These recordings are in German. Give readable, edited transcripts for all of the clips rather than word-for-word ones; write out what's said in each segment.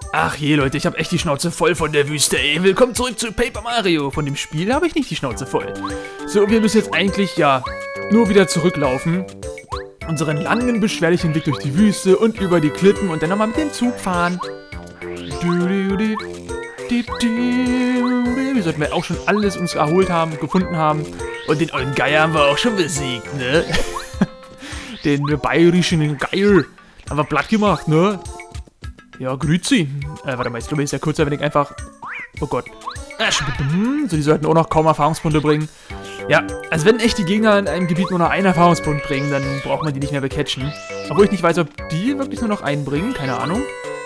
Ach je, Leute, ich habe echt die Schnauze voll von der Wüste, ey. Willkommen zurück zu Paper Mario. Von dem Spiel habe ich nicht die Schnauze voll. So, wir müssen jetzt eigentlich, ja, nur wieder zurücklaufen. Unseren langen, beschwerlichen Weg durch die Wüste und über die Klippen und dann nochmal mit dem Zug fahren. Wir sollten wir auch schon alles uns erholt haben, gefunden haben. Und den ollen Geier haben wir auch schon besiegt, ne? Den bayerischen Geier haben wir platt gemacht, ne? Ja, grüezi. Warte mal, ich glaube, ist ja kurzer, wenn ich einfach... Oh Gott. So, die sollten auch noch kaum Erfahrungspunkte bringen. Ja, also wenn echt die Gegner in einem Gebiet nur noch einen Erfahrungspunkt bringen, dann braucht man die nicht mehr becatchen. Obwohl ich nicht weiß, ob die wirklich nur noch einen bringen. Keine Ahnung.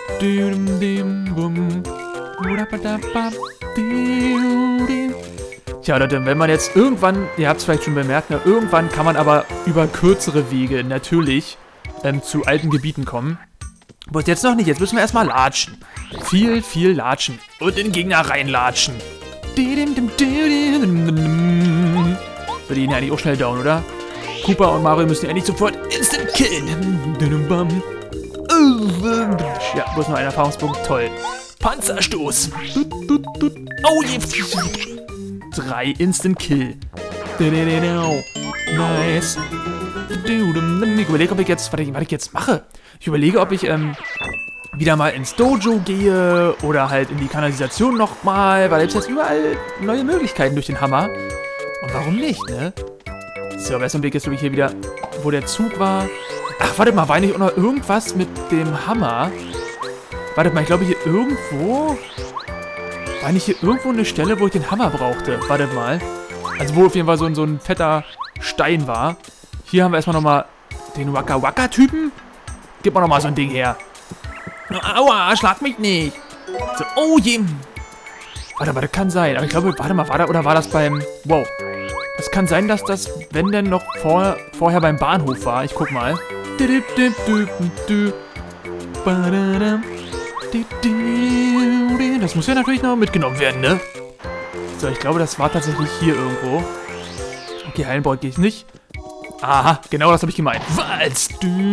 Tja, Leute, wenn man jetzt irgendwann... Ihr habt es vielleicht schon bemerkt, ne, irgendwann kann man aber über kürzere Wege natürlich zu alten Gebieten kommen. Aber jetzt noch nicht, jetzt müssen wir erstmal latschen. Viel latschen. Und in den Gegner reinlatschen. So, die gehen ja eigentlich auch schnell down, oder? Koopa und Mario müssen ja eigentlich sofort instant killen. Ja, bloß nur ein Erfahrungspunkt, toll. Panzerstoß. Oh, je. 3 instant kill. Nice. Ich überlege, ob ich jetzt, was ich jetzt mache. Ich überlege, ob ich wieder mal ins Dojo gehe oder halt in die Kanalisation nochmal, weil jetzt überall neue Möglichkeiten durch den Hammer. Und warum nicht, ne? So, aber erst im Blick jetzt wirklich hier wieder, wo der Zug war. Ach, wartet mal, war nicht auch noch irgendwas mit dem Hammer? Wartet mal, ich glaube hier irgendwo... War nicht hier irgendwo eine Stelle, wo ich den Hammer brauchte? Wartet mal. Also wo auf jeden Fall so ein fetter Stein war. Hier haben wir erstmal nochmal den Waka-Waka-Typen. Gib mal nochmal so ein Ding her. Aua, schlag mich nicht. So, oh je. Warte, das kann sein. Aber ich glaube, warte mal, war das beim... Wow. Das kann sein, dass das, wenn denn noch vorher beim Bahnhof war. Ich guck mal. Das muss ja natürlich noch mitgenommen werden, ne? So, ich glaube, das war tatsächlich hier irgendwo. Okay, Heilenbord gehe ich nicht. Aha, genau das habe ich gemeint. Was?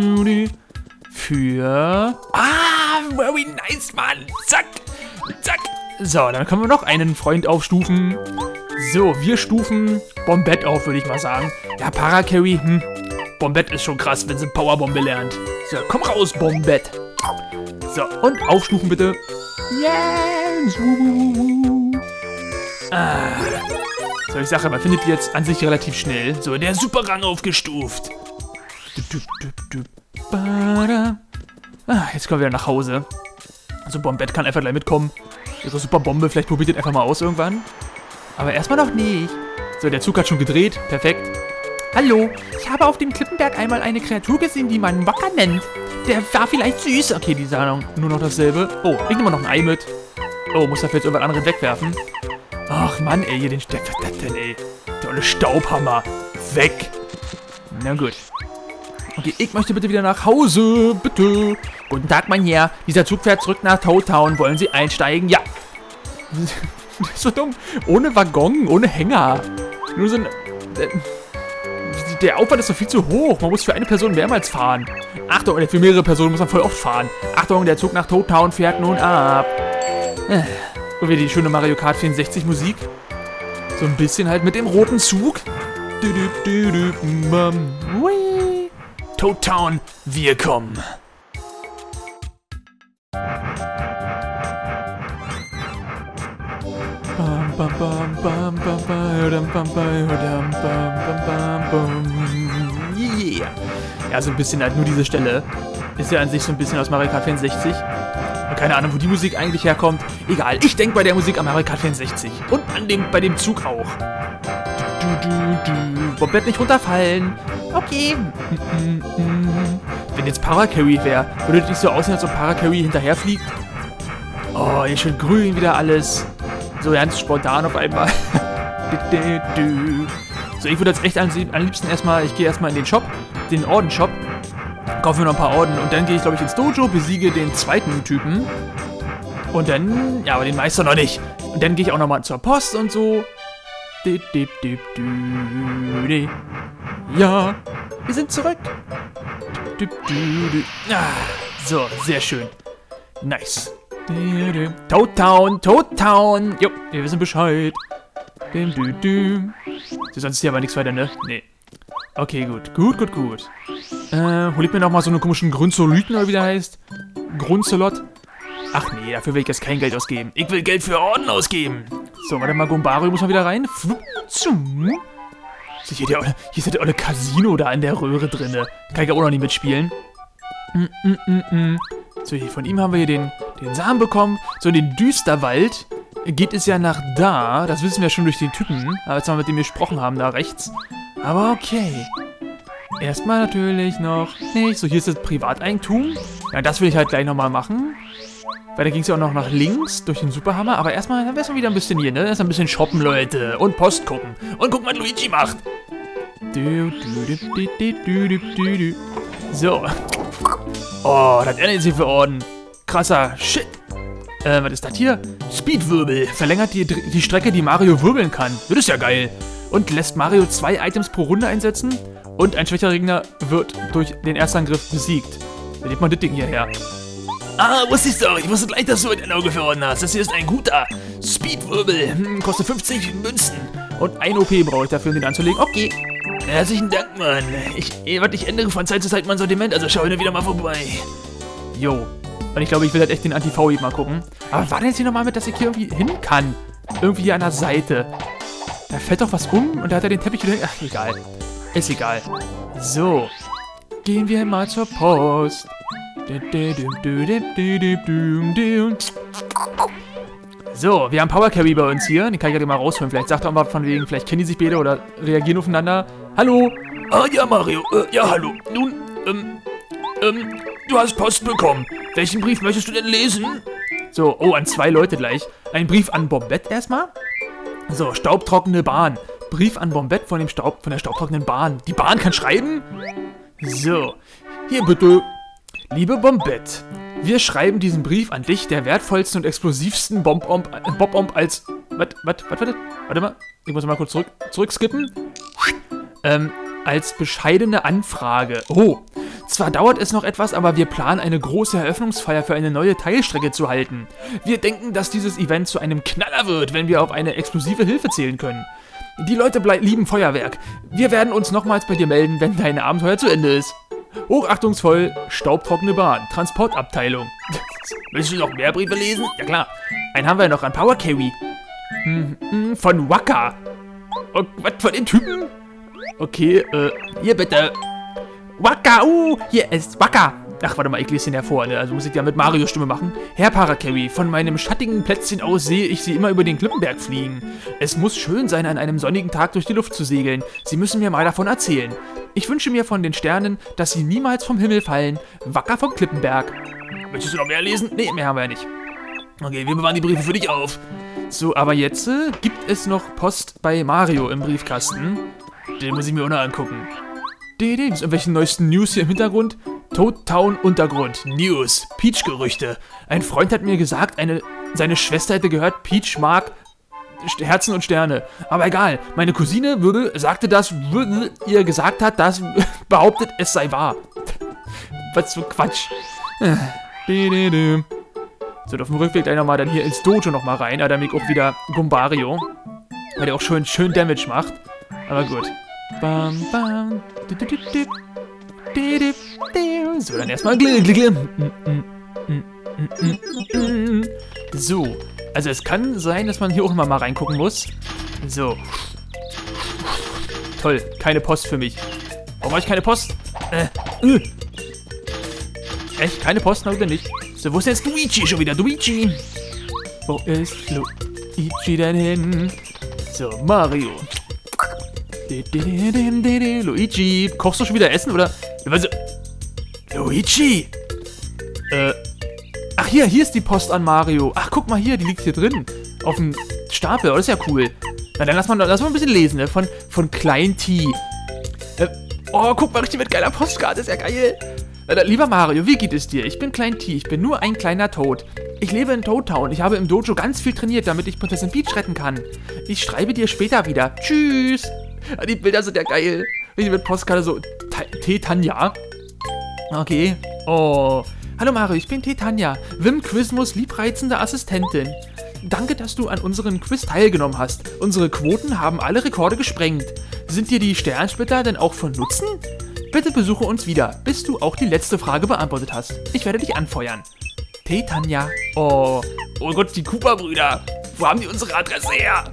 Für... Ah, very nice, Mann. Zack, zack. So, dann können wir noch einen Freund aufstufen. So, wir stufen Bombette auf, würde ich mal sagen. Ja, Paracarry, Bombette ist schon krass, wenn sie Powerbombe lernt. So, komm raus, Bombette. So, und aufstufen bitte. Yes! Ah. So, ich sage, man findet die jetzt an sich relativ schnell. So, der Superrang aufgestuft. Ah, jetzt kommen wir wieder nach Hause. Also Bombette kann einfach gleich mitkommen. Ihre Superbombe, vielleicht probiert ihr einfach mal aus irgendwann. Aber erstmal noch nicht. So, der Zug hat schon gedreht. Perfekt. Hallo, ich habe auf dem Klippenberg einmal eine Kreatur gesehen, die man Wacker nennt. Der war vielleicht süß. Okay, die sagen nur noch dasselbe. Oh, ich nehme noch ein Ei mit. Oh, muss dafür jetzt irgendwas anderes wegwerfen. Ach Mann, ey, hier den was ist das denn, ey? Der olle Staubhammer. Weg. Na gut. Okay, ich möchte bitte wieder nach Hause. Bitte. Guten Tag, mein Herr. Dieser Zug fährt zurück nach Toad Town. Wollen Sie einsteigen? Ja. Das ist so dumm. Ohne Waggon, ohne Hänger. Nur so ein... Der Aufwand ist doch viel zu hoch. Man muss für eine Person mehrmals fahren. Achtung, für mehrere Personen muss man voll oft fahren. Achtung, der Zug nach Toad Town fährt nun ab. Und wieder die schöne Mario Kart 64 Musik. So ein bisschen halt mit dem roten Zug. Toad Town, wir kommen. Yeah. Ja, so ein bisschen halt nur diese Stelle. Ist ja an sich so ein bisschen aus Mario Kart 64. Und keine Ahnung, wo die Musik eigentlich herkommt. Egal, ich denke bei der Musik an Mario Kart 64. Und bei dem Zug auch. Bombette nicht runterfallen. Okay. Wenn jetzt Paracarry wäre, würde das nicht so aussehen, als ob Paracarry hinterherfliegt? Oh, hier schön grün wieder alles. So ganz spontan auf einmal. So, ich würde jetzt echt am liebsten erstmal, ich gehe erstmal in den Shop, den Orden-Shop, kaufe mir noch ein paar Orden und dann gehe ich, glaube ich, ins Dojo, besiege den zweiten Typen. Und dann, ja, aber den Meister noch nicht. Und dann gehe ich auch nochmal zur Post und so. Ja, wir sind zurück. So, sehr schön. Nice. Toad Town, Toad Town. Jo, wir wissen Bescheid. Sonst ist hier aber nichts weiter, ne? Nee. Okay, gut. Gut. Hol ich mir nochmal so einen komischen Grunzoliten, oder wie der heißt. Grunzelot. Ach nee, dafür will ich jetzt kein Geld ausgeben. Ich will Geld für Orden ausgeben. So, warte mal, Gombario muss mal wieder rein. So, hier ist der olle Casino da in der Röhre drinne. Kann ich ja auch noch nicht mitspielen. So, hier von ihm haben wir hier den Samen bekommen. So, in den Düsterwald geht es ja nach da. Das wissen wir schon durch den Typen, als wir mit dem gesprochen haben, da rechts. Aber okay. Erstmal natürlich noch nicht. So, hier ist das Privateigentum. Ja, das will ich halt gleich nochmal machen. Weil da ging es ja auch noch nach links durch den Superhammer. Aber erstmal wieder ein bisschen hier, ne? Erst ein bisschen shoppen, Leute. Und Post gucken. Und guck, was Luigi macht. So. Oh, was hat er denn jetzt hier für Orden? Krasser Shit. Was ist das hier? Speedwirbel. Verlängert die Strecke, die Mario wirbeln kann. Das ist ja geil. Und lässt Mario 2 Items pro Runde einsetzen. Und ein schwächerer Gegner wird durch den Erstangriff besiegt. Dann nimmt man das Ding hierher. Ah, wusste ich doch. Ich wusste gleich, dass du ein Auge für Orden hast. Das hier ist ein guter Speedwirbel. Kostet 50 Münzen. Und 1 OP brauche ich dafür, um den anzulegen. Okay. Herzlichen Dank, Mann. Ich ändere von Zeit zu Zeit mein Sortiment, also schau wieder mal vorbei. Jo. Und ich glaube, ich will halt echt den Anti-V mal gucken. Aber war denn jetzt hier nochmal mit, dass ich hier irgendwie hin kann? Irgendwie hier an der Seite. Da fällt doch was um und da hat er den Teppich wieder... Ach, egal. Ist egal. So. Gehen wir mal zur Post. So, wir haben Power Carry bei uns hier. Den kann ich gerade mal rausholen. Vielleicht sagt er auch mal von wegen, vielleicht kennen die sich beide oder reagieren aufeinander. Hallo? Ah, ja, Mario. Ja, hallo. Nun, du hast Post bekommen. Welchen Brief möchtest du denn lesen? So, oh, an 2 Leute gleich. Ein Brief an Bombette erstmal. So, staubtrockene Bahn. Brief an Bombette von der staubtrockenen Bahn. Die Bahn kann schreiben? So, hier bitte. Liebe Bombette, wir schreiben diesen Brief an dich, der wertvollsten und explosivsten Bob-Omb als... Warte mal, ich muss mal kurz zurückskippen. Als bescheidene Anfrage. Oh, zwar dauert es noch etwas, aber wir planen eine große Eröffnungsfeier für eine neue Teilstrecke zu halten. Wir denken, dass dieses Event zu einem Knaller wird, wenn wir auf eine explosive Hilfe zählen können. Die Leute lieben Feuerwerk. Wir werden uns nochmals bei dir melden, wenn dein Abenteuer zu Ende ist. Hochachtungsvoll, staubtrockene Bahn, Transportabteilung. Willst du noch mehr Briefe lesen? Ja klar. Einen haben wir noch an Power Carry. Von Waka. Oh, was, von den Typen? Okay, hier bitte. Waka, hier ist Waka. Ach, warte mal, ich lese den ja vor, ne? Also muss ich ja mit Marios Stimme machen. Herr Paracarry, von meinem schattigen Plätzchen aus sehe ich Sie immer über den Klippenberg fliegen. Es muss schön sein, an einem sonnigen Tag durch die Luft zu segeln. Sie müssen mir mal davon erzählen. Ich wünsche mir von den Sternen, dass sie niemals vom Himmel fallen. Wacker vom Klippenberg. Möchtest du noch mehr lesen? Nee, mehr haben wir ja nicht. Okay, wir bewahren die Briefe für dich auf. So, aber jetzt gibt es noch Post bei Mario im Briefkasten. Den muss ich mir auch noch angucken. Irgendwelche neuesten News hier im Hintergrund? Toad Town Untergrund. News. Peach-Gerüchte. Ein Freund hat mir gesagt, seine Schwester hätte gehört, Peach mag Herzen und Sterne. Aber egal, meine Cousine sagte, dass ihr gesagt hat, dass behauptet, es sei wahr. Was für Quatsch. So, auf dem Rückweg gleich nochmal dann hier ins Dojo nochmal rein. Da mich auch wieder Gombario. Weil der auch schön Damage macht. Aber gut. Bam, bam. So, dann erstmal So, also es kann sein, dass man hier auch immer mal reingucken muss. So. Toll, keine Post für mich. Warum habe ich keine Post? Echt, keine Post? Na, oder nicht? So, wo ist jetzt Luigi schon wieder? Luigi! Wo ist Luigi denn hin? So, Mario. Luigi, kochst du schon wieder Essen, oder? Luigi! Ach, hier ist die Post an Mario. Ach, guck mal hier, die liegt hier drin. Auf dem Stapel, oh, das ist ja cool. Na, dann lass mal ein bisschen lesen, ne? Von Klein T. Oh, guck mal, richtig mit geiler Postkarte, ist ja geil. Lieber Mario, wie geht es dir? Ich bin Klein T, ich bin nur ein kleiner Toad. Ich lebe in Toad Town. Ich habe im Dojo ganz viel trainiert, damit ich Prinzessin Peach retten kann. Ich schreibe dir später wieder. Tschüss. Die Bilder sind ja geil. Wie mit Postkarte so. Tanja. Okay. Oh. Hallo Mario, ich bin Titania, Wim Quizmus liebreizende Assistentin. Danke, dass du an unserem Quiz teilgenommen hast. Unsere Quoten haben alle Rekorde gesprengt. Sind dir die Sternsplitter denn auch von Nutzen? Bitte besuche uns wieder, bis du auch die letzte Frage beantwortet hast. Ich werde dich anfeuern. Titania. Oh Gott, die Koopa-Brüder. Wo haben die unsere Adresse her?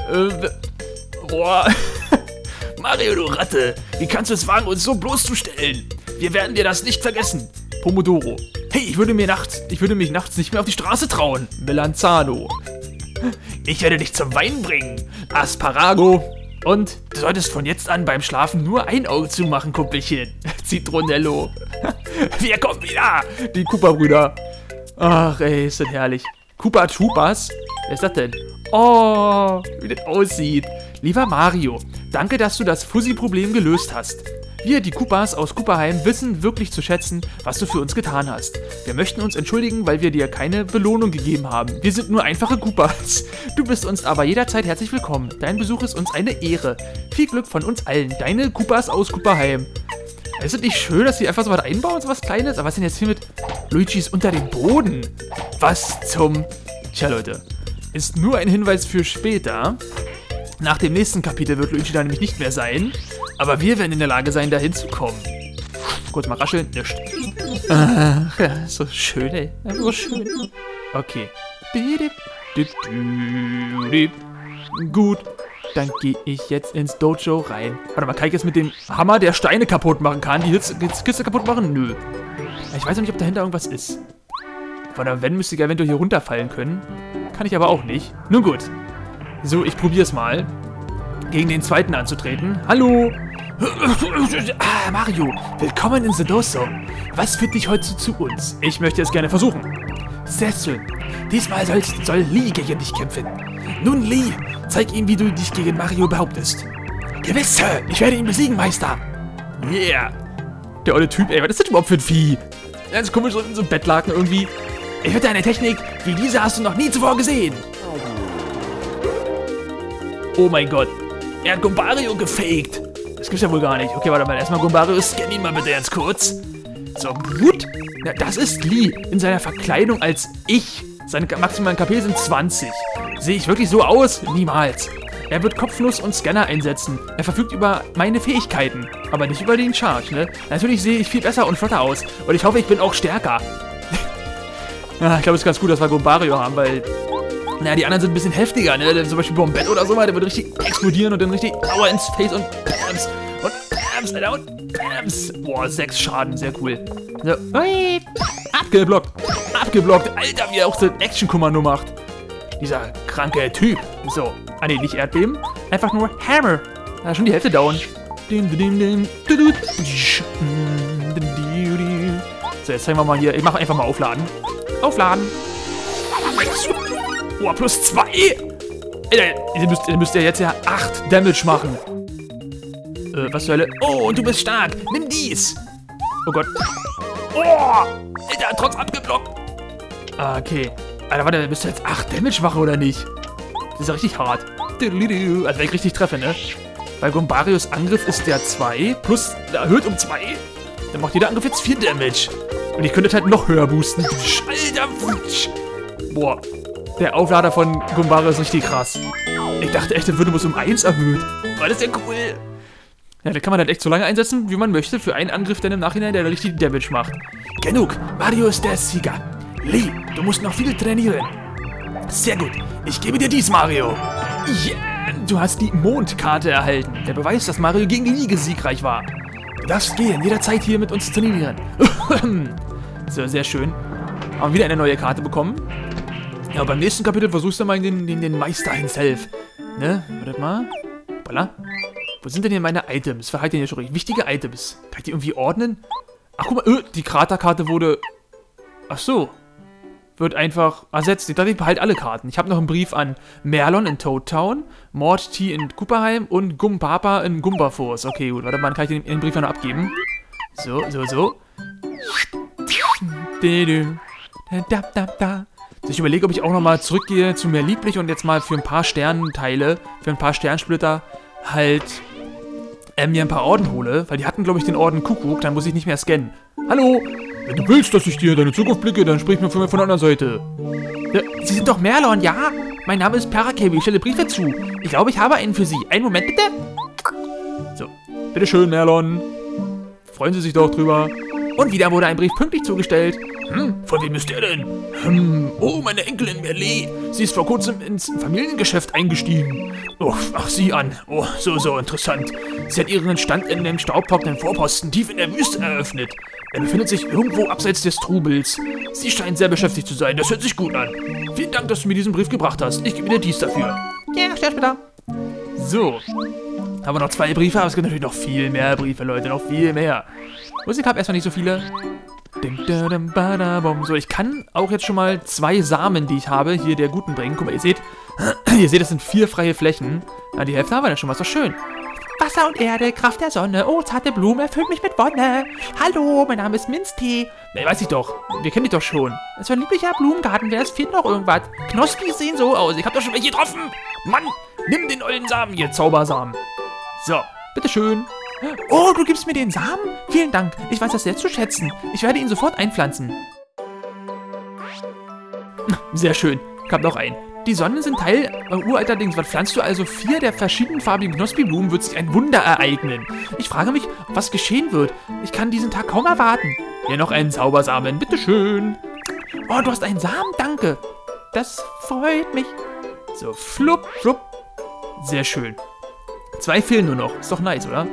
Boah. Mario, du Ratte. Wie kannst du es wagen, uns so bloßzustellen? Wir werden dir das nicht vergessen. Pomodoro. Hey, ich würde mich nachts nicht mehr auf die Straße trauen. Melanzano. Ich werde dich zum Wein bringen. Asparago. Und du solltest von jetzt an beim Schlafen nur ein Auge zumachen, Kumpelchen. Zitronello. Wir kommen wieder. Die Koopa-Brüder. Ach, ey, ist das herrlich. Koopa Troopas? Wer ist das denn? Oh, wie das aussieht. Lieber Mario, danke, dass du das Fuzzy-Problem gelöst hast. Wir, die Koopas aus Koopaheim, wissen wirklich zu schätzen, was du für uns getan hast. Wir möchten uns entschuldigen, weil wir dir keine Belohnung gegeben haben. Wir sind nur einfache Koopas. Du bist uns aber jederzeit herzlich willkommen. Dein Besuch ist uns eine Ehre. Viel Glück von uns allen. Deine Koopas aus Koopaheim. Ist es nicht schön, dass sie einfach so was einbauen, so was Kleines? Aber was ist denn jetzt hier mit Luigi's unter dem Boden? Was zum... Tja, Leute. Ist nur ein Hinweis für später. Nach dem nächsten Kapitel wird Luigi da nämlich nicht mehr sein. Aber wir werden in der Lage sein, da hinzukommen. Kurz mal rascheln. Nischt. Ach, ja, so schön, ey. So schön. Okay. Gut. Dann gehe ich jetzt ins Dojo rein. Warte mal, kann ich jetzt mit dem Hammer, der Steine kaputt machen kann, die Kiste kaputt machen? Nö. Ich weiß noch nicht, ob dahinter irgendwas ist. Weil wenn, müsste ich eventuell hier runterfallen können. Kann ich aber auch nicht. Nun gut. So, ich probiere es mal. Gegen den zweiten anzutreten. Hallo! Ah, Mario, willkommen in The Dojo. Was führt dich heute zu uns? Ich möchte es gerne versuchen. Sehr schön. Diesmal soll Lee gegen dich kämpfen. Nun, Lee, zeig ihm, wie du dich gegen Mario behauptest. Gewiss, Sir. Ich werde ihn besiegen, Meister. Yeah. Der olle Typ, ey, was ist das überhaupt für ein Vieh? Ganz komisch, so ein Bettlaken irgendwie. Ich wette, eine Technik wie diese hast du noch nie zuvor gesehen. Oh mein Gott. Er hat Gumbario gefaked. Das gibt's ja wohl gar nicht. Okay, warte mal. Erstmal Gumbario, scan ihn mal bitte ganz kurz. So, gut. Ja, das ist Lee in seiner Verkleidung als ich. Seine maximalen KP sind 20. Sehe ich wirklich so aus? Niemals. Er wird Kopfnuss und Scanner einsetzen. Er verfügt über meine Fähigkeiten, aber nicht über den Charge, ne? Natürlich sehe ich viel besser und flotter aus. Und ich hoffe, ich bin auch stärker. Ja, ich glaube, es ist ganz gut, dass wir Gumbario haben, weil... Naja, die anderen sind ein bisschen heftiger, ne? Zum Beispiel Bombett oder so, der wird richtig explodieren und dann richtig Aua ins Face und Pams. Und Pams, Alter, und Pams. Boah, 6 Schaden, sehr cool. So, abgeblockt. Abgeblockt. Alter, wie er auch so Action-Kummer nur macht. Dieser kranke Typ. So. Ah, ne, nicht Erdbeben. Einfach nur Hammer. Ja, schon die Hälfte down. So, jetzt zeigen wir mal hier. Ich mache einfach mal aufladen. Aufladen. Oh, plus 2. Ihr müsst ja jetzt ja 8 Damage machen. Was zur Hölle? Oh, und du bist stark. Nimm dies. Oh Gott. Oh, Alter, trotz abgeblockt. Okay. Alter, warte, bist du jetzt 8 Damage machen oder nicht? Das ist ja richtig hart. Also wenn ich richtig treffe, ne? Weil Gumbarios Angriff ist der 2 plus erhöht um 2. Dann macht jeder Angriff jetzt 4 Damage. Und ich könnte halt noch höher boosten. Alter, boah. Der Auflader von Gumbario ist richtig krass. Ich dachte echt, der würde bloß um 1 erhöht. War das ja cool. Ja, da kann man halt echt so lange einsetzen, wie man möchte, für einen Angriff, der im Nachhinein der richtig Damage macht. Genug. Mario ist der Sieger. Lee, du musst noch viel trainieren. Sehr gut. Ich gebe dir dies, Mario. Yeah. Du hast die Mondkarte erhalten. Der Beweis, dass Mario gegen Lee siegreich war. Du darfst gehen, jederzeit hier mit uns trainieren. So, sehr schön. Haben wir wieder eine neue Karte bekommen. Ja, beim nächsten Kapitel versuchst du mal den Meister himself. Ne? Warte mal. Voila. Wo sind denn hier meine Items? Was halt denn hier schon richtig? Wichtige Items. Kann ich die irgendwie ordnen? Ach, guck mal. Die Kraterkarte wurde... Ach so. Wird einfach ersetzt. Ich dachte, ich behalte alle Karten. Ich habe noch einen Brief an Merlon in Toad Town, Mort T in Koopaheim und Gumpapa in Gumbaforce. Okay, gut. Warte mal, dann kann ich den Brief noch abgeben. So. Ich überlege, ob ich auch nochmal zurückgehe zu mir lieblich und jetzt mal für ein paar Sternenteile, für ein paar Sternsplitter halt mir ein paar Orden hole, weil die hatten, glaube ich, den Orden Kuckuck, dann muss ich nicht mehr scannen. Hallo! Wenn du willst, dass ich dir in deine Zukunft blicke, dann sprich mir von der anderen Seite. Sie sind doch Merlon, ja? Mein Name ist Parakebi, ich stelle Briefe zu. Ich glaube, ich habe einen für Sie. Einen Moment, bitte. So, bitteschön, Merlon. Freuen Sie sich doch drüber. Und wieder wurde ein Brief pünktlich zugestellt. Von wem ist der denn? Oh, meine Enkelin Merle. Sie ist vor kurzem ins Familiengeschäft eingestiegen. Oh, ach, sieh an. Oh, so interessant. Sie hat ihren Stand in dem staubtrockenen Vorposten tief in der Wüste eröffnet. Er befindet sich irgendwo abseits des Trubels. Sie scheint sehr beschäftigt zu sein. Das hört sich gut an. Vielen Dank, dass du mir diesen Brief gebracht hast. Ich gebe dir dies dafür. Ja, stell später. So. Haben wir noch 2 Briefe, aber es gibt natürlich noch viel mehr Briefe, Leute. Noch viel mehr. Musik habe erstmal nicht so viele. So, ich kann auch jetzt schon mal 2 Samen, die ich habe, hier der Guten bringen. Guck mal, ihr seht, das sind 4 freie Flächen. Na, die Hälfte haben wir dann schon, was doch schön. Wasser und Erde, Kraft der Sonne, oh, zarte Blume, erfüllt mich mit Wonne. Hallo, mein Name ist Minztee. Ne, weiß ich doch. Wir kennen dich doch schon. Es war ein lieblicher Blumengarten, wer es fehlt noch irgendwas. Knospis sehen so aus, ich hab doch schon welche getroffen. Mann, nimm den ollen Samen hier, Zaubersamen. So, bitteschön. Oh, du gibst mir den Samen? Vielen Dank, ich weiß das sehr zu schätzen. Ich werde ihn sofort einpflanzen. Sehr schön, ich hab noch einen. Die Sonnen sind Teil uralter Dings. Was pflanzt du also 4 der verschiedenfarbigen Knospi-Blumen, wird sich ein Wunder ereignen. Ich frage mich, was geschehen wird. Ich kann diesen Tag kaum erwarten. Hier noch einen Zaubersamen, bitteschön. Oh, du hast einen Samen, danke. Das freut mich. So, flupp, flupp. Sehr schön. 2 fehlen nur noch. Ist doch nice, oder?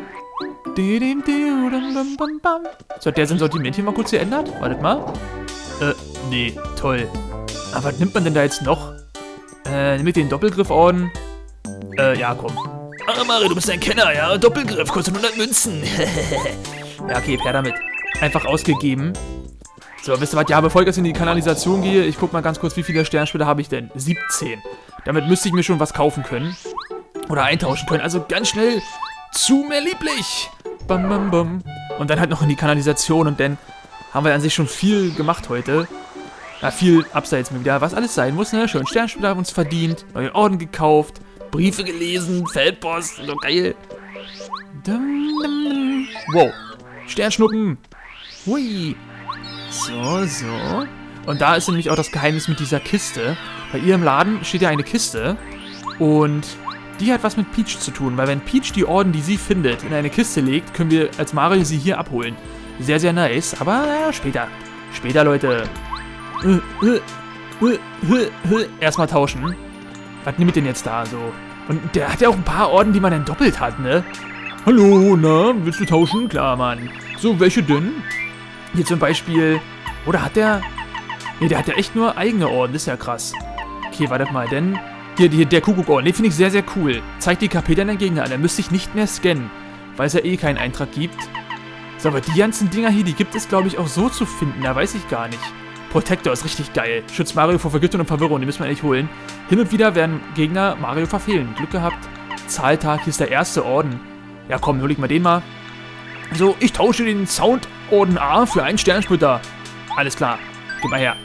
So, hat der sein Sortiment hier mal kurz geändert? Wartet mal. Nee, toll. Aber was nimmt man denn da jetzt noch? Mit den Doppelgrifforden. Ja, komm. Ah, Mario, du bist ein Kenner, ja? Doppelgriff, kostet 100 Münzen. Ja, okay, per damit. Einfach ausgegeben. So, wisst ihr was? Ja, bevor ich jetzt in die Kanalisation gehe, ich guck mal ganz kurz, wie viele Sternspiele habe ich denn? 17. Damit müsste ich mir schon was kaufen können. Oder eintauschen können. Also ganz schnell zu mir lieblich. Bam, bam, bam. Und dann halt noch in die Kanalisation. Und dann haben wir an sich schon viel gemacht heute. Ja, viel abseits mir wieder, was alles sein muss, ne? Schön Sternspiele haben uns verdient, neue Orden gekauft, Briefe gelesen, Feldpost, so geil. Wow, Sternschnuppen. Hui. So, so. Und da ist nämlich auch das Geheimnis mit dieser Kiste. Bei ihr im Laden steht ja eine Kiste und die hat was mit Peach zu tun, weil wenn Peach die Orden, die sie findet, in eine Kiste legt, können wir als Mario sie hier abholen. Sehr, sehr nice, aber später. Später, Leute. Erstmal tauschen. Was nehme ich denn jetzt da so? Und der hat ja auch ein paar Orden, die man dann doppelt hat, ne? Hallo, na? Willst du tauschen? Klar, Mann. So, welche denn? Hier zum Beispiel... Oder hat der... Ne, der hat ja echt nur eigene Orden. Das ist ja krass. Okay, wartet mal, denn... Hier, der Kuckuck-Orden. Den finde ich sehr, sehr cool. Zeigt die KP dann den Gegner an. Da müsste ich nicht mehr scannen. Weil es ja eh keinen Eintrag gibt. So, aber die ganzen Dinger hier, die gibt es, glaube ich, auch so zu finden. Da weiß ich gar nicht. Protector ist richtig geil. Schützt Mario vor Vergiftung und Verwirrung. Den müssen wir eigentlich holen. Hin und wieder werden Gegner Mario verfehlen. Glück gehabt. Zahltag. Hier ist der erste Orden. Ja, komm, hol ich mal den mal. So, ich tausche den Soundorden A für einen Sternsplitter. Alles klar. Gib mal her.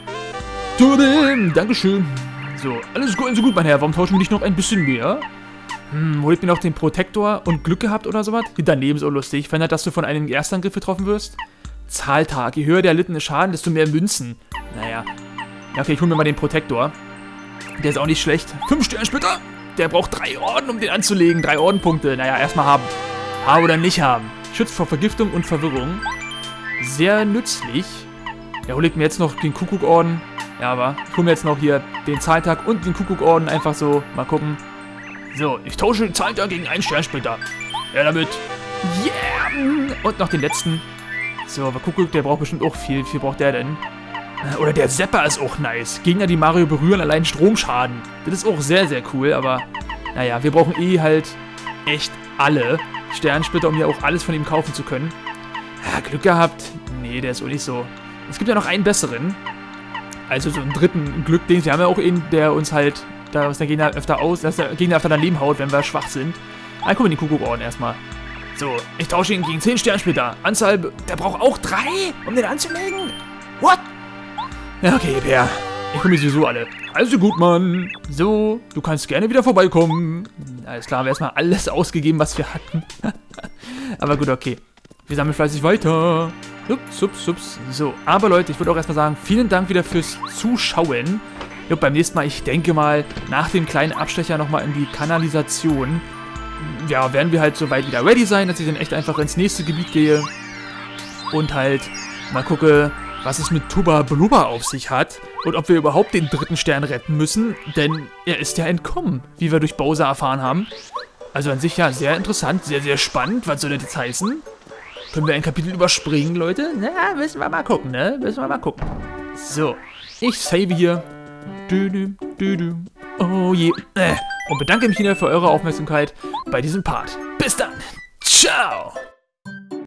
Dankeschön. So, alles gut, also gut, mein Herr. Warum tauschen wir nicht noch ein bisschen mehr? Hol ich mir noch den Protektor und Glück gehabt oder sowas? Daneben so lustig. Verhindert, dass du von einem Erstangriff getroffen wirst? Zahltag. Je höher der erlittene Schaden, desto mehr Münzen. Naja. Okay, ich hole mir mal den Protektor. Der ist auch nicht schlecht. 5 Sternsplitter. Der braucht 3 Orden, um den anzulegen. 3 Ordenpunkte. Naja, erstmal haben. Haben oder nicht haben. Schützt vor Vergiftung und Verwirrung. Sehr nützlich. Ja, hole ich mir jetzt noch den Kuckuck-Orden. Ja, aber ich hole mir jetzt noch hier den Zahltag und den Kuckuck-Orden. Einfach so. Mal gucken. So, ich tausche den Zahltag gegen einen Sternsplitter. Ja, damit. Yeah! Und noch den letzten. So, aber Kuckuck, der braucht bestimmt auch viel. Wie viel braucht der denn? Oder der Zapper ist auch nice. Gegner, die Mario berühren, allein Stromschaden. Das ist auch sehr, sehr cool, aber naja, wir brauchen eh halt echt alle Sternsplitter, um hier auch alles von ihm kaufen zu können. Ja, Glück gehabt. Nee, der ist auch nicht so. Es gibt ja noch einen besseren. Also so einen dritten Glück-Dings. Wir haben ja auch einen, der uns halt, da ist der Gegner öfter dass der Gegner öfter daneben haut, wenn wir schwach sind. Ah, guck mal den Kuckuck-Orden erstmal. So, ich tausche ihn gegen 10 Sternsplitter. Anzahl, der braucht auch 3, um den anzulegen? What? Ja, okay, Per. Ich komme sowieso alle. Also gut, Mann. So, du kannst gerne wieder vorbeikommen. Alles klar, haben wir erstmal alles ausgegeben, was wir hatten. Aber gut, okay. Wir sammeln fleißig weiter. Ups, ups, ups. So, aber Leute, ich würde auch erstmal sagen, vielen Dank wieder fürs Zuschauen. Jo, beim nächsten Mal, ich denke mal, nach dem kleinen Abstecher nochmal in die Kanalisation, ja, werden wir halt soweit wieder ready sein, dass ich dann echt einfach ins nächste Gebiet gehe und halt mal gucke, was es mit Tubba Blubba auf sich hat und ob wir überhaupt den 3. Stern retten müssen, denn er ist ja entkommen, wie wir durch Bowser erfahren haben. Also an sich ja sehr interessant, sehr, sehr spannend. Was soll das jetzt heißen? Können wir ein Kapitel überspringen, Leute? Na, müssen wir mal gucken, ne? Müssen wir mal gucken. So, ich save hier. Oh je. Und bedanke mich wieder für eure Aufmerksamkeit bei diesem Part. Bis dann. Ciao.